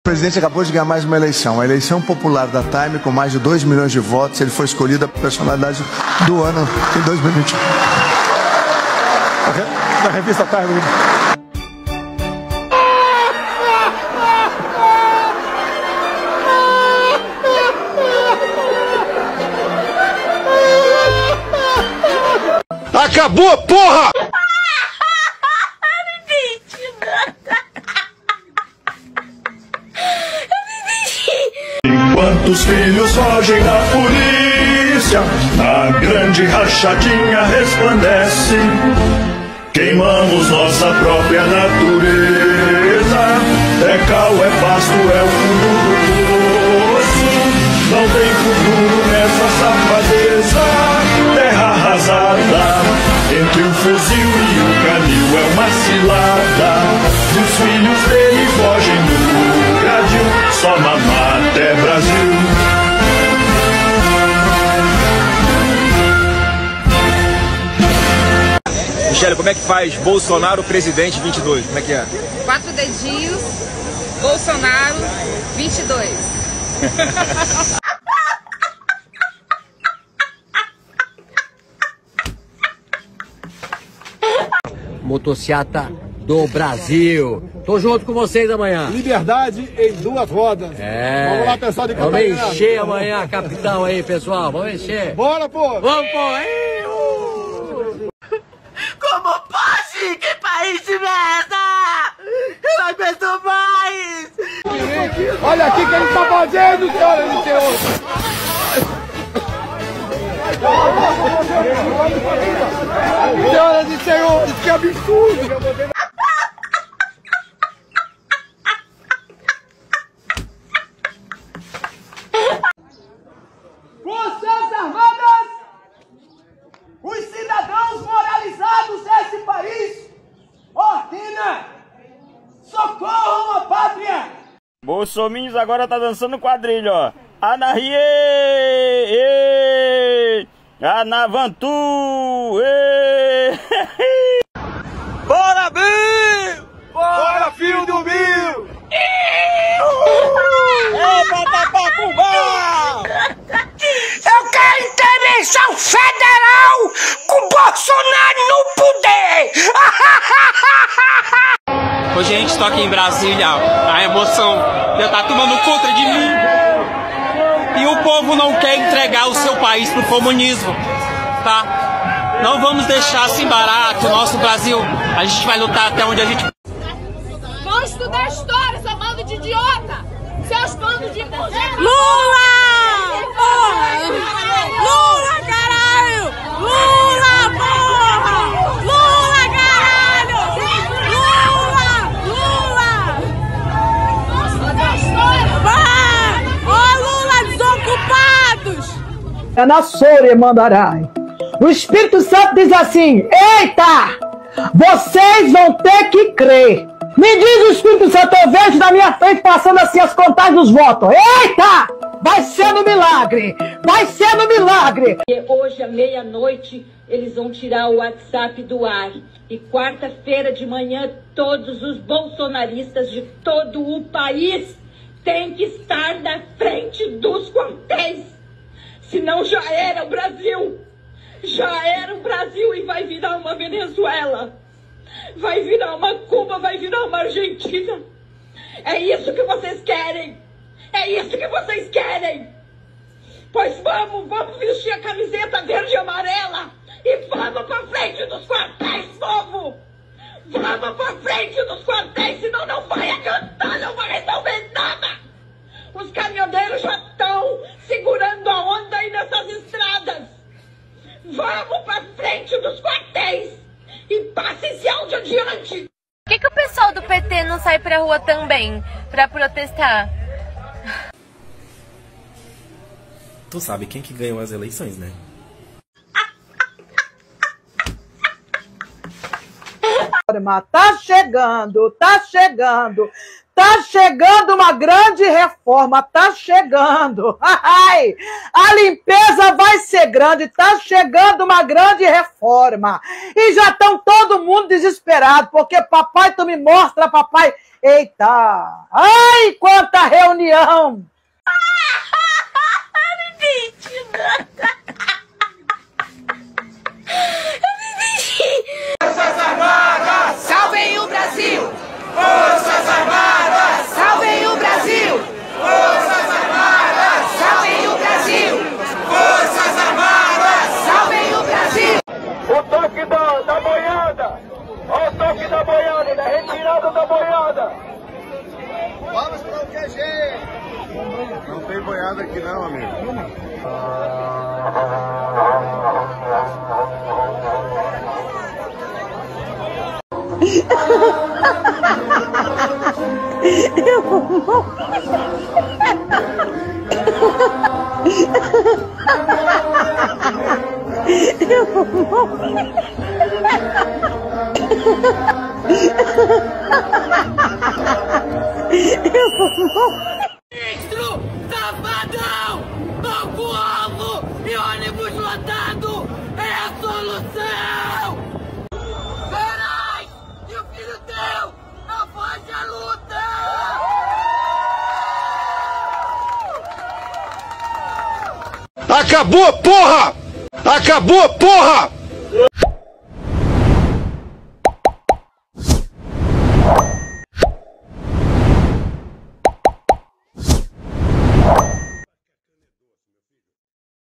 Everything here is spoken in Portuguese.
presidente acabou de ganhar mais uma eleição. A eleição popular da Time, com mais de 2 milhões de votos, ele foi escolhido a personalidade do ano em 2021. Da revista Time. Acabou, porra! Enquanto os filhos fogem da polícia, a grande rachadinha resplandece. Queimamos nossa própria natureza. É cal, é pasto, é o fundo do poço. Não tem futuro nessa safadeza. Terra arrasada, entre o fuzil e o canil é uma cilada. E os filhos dele fogem do gradil, só mamata é Brasil. Michele, como é que faz Bolsonaro presidente 22? Como é que é? 4 dedinhos, Bolsonaro 22. Motociata do Brasil. Tô junto com vocês amanhã. Liberdade em 2 rodas. Vamos lá, pessoal de Catarina. Vamos encher amanhã, capitão aí, pessoal. Vamos encher. Bora, pô. Vamos, pô. Como pode? Que país de merda! Eu não aguento mais! Olha aqui que ele tá fazendo, senhoras e senhores. Senhoras e senhores, que absurdo! Forças Armadas, os cidadãos moralizados desse país, ordena, socorram a pátria! Bolsominions agora tá dançando quadrilha, ó. Anarrie! Anavantu! Bora, Bill! Bora, filho do Bill! Eu quero intervenção federal com Bolsonaro no poder! Hoje a gente está aqui em Brasília, a emoção já tá tomando conta de mim. E o povo não quer entregar o seu país pro comunismo, tá? Não vamos deixar assim barato o nosso Brasil. A gente vai lutar até onde a gente... Vão estudar história, seu bando de idiota! Seus bandos de... Lula! Porra! Lula, caralho! Lula, porra! Lula, caralho! Lula! Vão estudar história! Ó, Lula, desocupados! É na Sôria mandará. O Espírito Santo diz assim: eita! Vocês vão ter que crer. Me diz o Espírito Santo, eu vejo na minha frente passando assim as contagens dos votos. Eita! Vai ser no milagre! Vai ser no milagre! Hoje, à meia-noite, eles vão tirar o WhatsApp do ar. E quarta-feira de manhã, todos os bolsonaristas de todo o país têm que estar na frente dos quartéis. Senão já era o Brasil. Já era o Brasil e vai virar uma Venezuela. Vai virar uma Cuba, vai virar uma Argentina. É isso que vocês querem. É isso que vocês querem. Pois vamos vestir a camiseta verde e amarela e vamos pra frente dos quartéis, povo. Vamos pra frente dos quartéis, senão não vai adiantar, não vai resolver nada. Os caminhoneiros já estão segurando a onda aí nessas estradas. Vamos pra frente dos quartéis e passe esse áudio adiante. Por que o pessoal do PT não sai pra rua também pra protestar? Tu sabe quem que ganhou as eleições, né? Mas tá chegando, tá chegando. Tá chegando uma grande reforma, tá chegando. Ai, a limpeza vai ser grande, tá chegando uma grande reforma. E já estão todo mundo desesperado, porque papai, tu me mostra, papai. Eita, ai, quanta reunião. Forças Armadas, salvem o Brasil! Forças Armadas, salvem o Brasil! Forças Armadas, salvem o Brasil! Forças Armadas, salvem o Brasil! O toque da boiada! Olha o toque da boiada, da retirada da boiada! Vamos para o QG! Não tem boiada aqui não, amigo. Eu vou morrer. Eu vou morrer. Eu vou morrer. Ministro Safadão! Novo alvo e ônibus lotado é a solução! Verás! E o filho teu não foge à luta! Acabou, porra! Acabou, porra!